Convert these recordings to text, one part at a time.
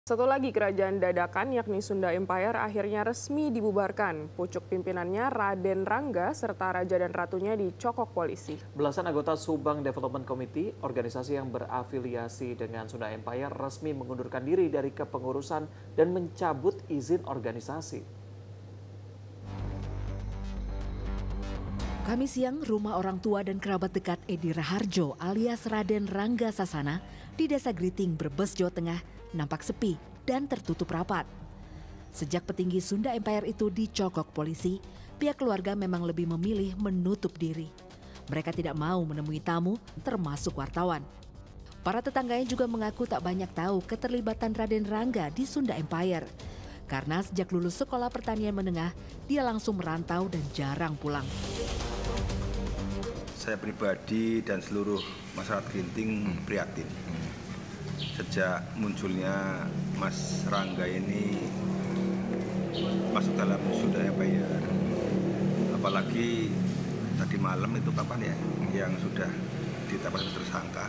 Satu lagi kerajaan dadakan yakni Sunda Empire akhirnya resmi dibubarkan. Pucuk pimpinannya Raden Rangga serta Raja dan Ratunya dicokok polisi. Belasan anggota Subang Development Committee, organisasi yang berafiliasi dengan Sunda Empire, resmi mengundurkan diri dari kepengurusan dan mencabut izin organisasi. Kamis siang, rumah orang tua dan kerabat dekat Edi Raharjo alias Raden Rangga Sasana di Desa Griting, Brebes, Jawa Tengah nampak sepi dan tertutup rapat. Sejak petinggi Sunda Empire itu dicokok polisi, pihak keluarga memang lebih memilih menutup diri. Mereka tidak mau menemui tamu, termasuk wartawan. Para tetangganya juga mengaku tak banyak tahu keterlibatan Raden Rangga di Sunda Empire. Karena sejak lulus sekolah pertanian menengah, dia langsung merantau dan jarang pulang. Saya pribadi dan seluruh masyarakat Grinting prihatin. Sejak munculnya Mas Rangga ini masuk dalam Sunda Empire, apalagi tadi malam itu kapan ya yang sudah ditetapkan tersangka.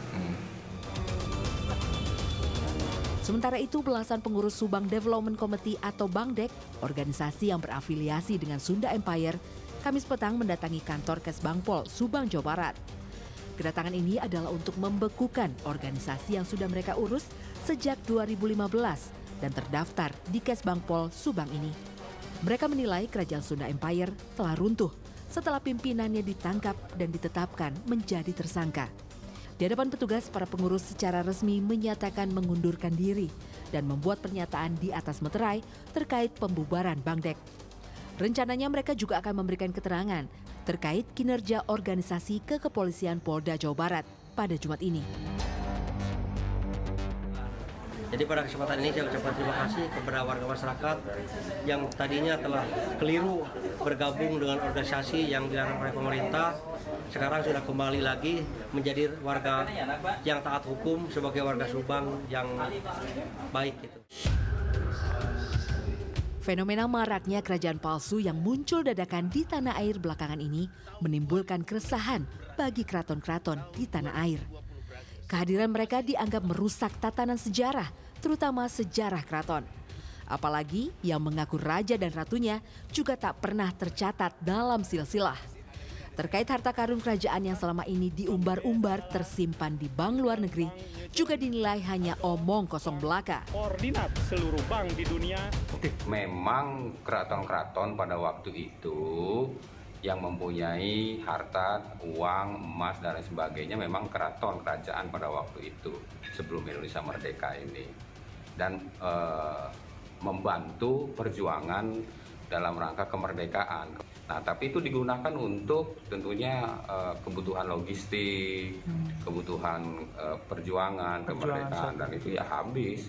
Sementara itu, belasan pengurus Subang Development Committee atau Bangdek, organisasi yang berafiliasi dengan Sunda Empire, Kamis petang mendatangi kantor Kesbangpol, Subang, Jawa Barat. Kedatangan ini adalah untuk membekukan organisasi yang sudah mereka urus sejak 2015 dan terdaftar di Kesbangpol, Subang ini. Mereka menilai kerajaan Sunda Empire telah runtuh setelah pimpinannya ditangkap dan ditetapkan menjadi tersangka. Di hadapan petugas, para pengurus secara resmi menyatakan mengundurkan diri dan membuat pernyataan di atas meterai terkait pembubaran Bangdek. Rencananya mereka juga akan memberikan keterangan terkait kinerja organisasi ke Kepolisian Polda Jawa Barat pada Jumat ini. Jadi pada kesempatan ini saya ucapkan terima kasih kepada warga masyarakat yang tadinya telah keliru bergabung dengan organisasi yang dilarang oleh pemerintah. Sekarang sudah kembali lagi menjadi warga yang taat hukum sebagai warga Subang yang baik gitu. Fenomena maraknya kerajaan palsu yang muncul dadakan di tanah air belakangan ini menimbulkan keresahan bagi keraton-keraton di tanah air. Kehadiran mereka dianggap merusak tatanan sejarah, terutama sejarah keraton. Apalagi yang mengaku raja dan ratunya juga tak pernah tercatat dalam silsilah. Terkait harta karun kerajaan yang selama ini diumbar-umbar tersimpan di bank luar negeri juga dinilai hanya omong kosong belaka. Koordinat seluruh bank di dunia. Memang keraton-keraton pada waktu itu yang mempunyai harta, uang, emas, dan lain sebagainya memang keraton kerajaan pada waktu itu sebelum Indonesia merdeka ini. Dan membantu perjuangan dalam rangka kemerdekaan. Nah, tapi itu digunakan untuk tentunya kebutuhan logistik, kebutuhan perjuangan kemerdekaan, dan itu ya habis.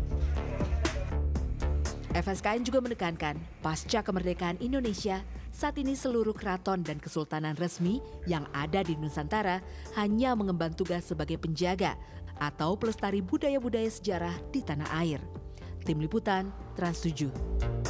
FSKN juga menekankan, pasca kemerdekaan Indonesia, saat ini seluruh keraton dan kesultanan resmi yang ada di Nusantara hanya mengemban tugas sebagai penjaga atau pelestari budaya-budaya sejarah di tanah air. Tim Liputan, Trans 7.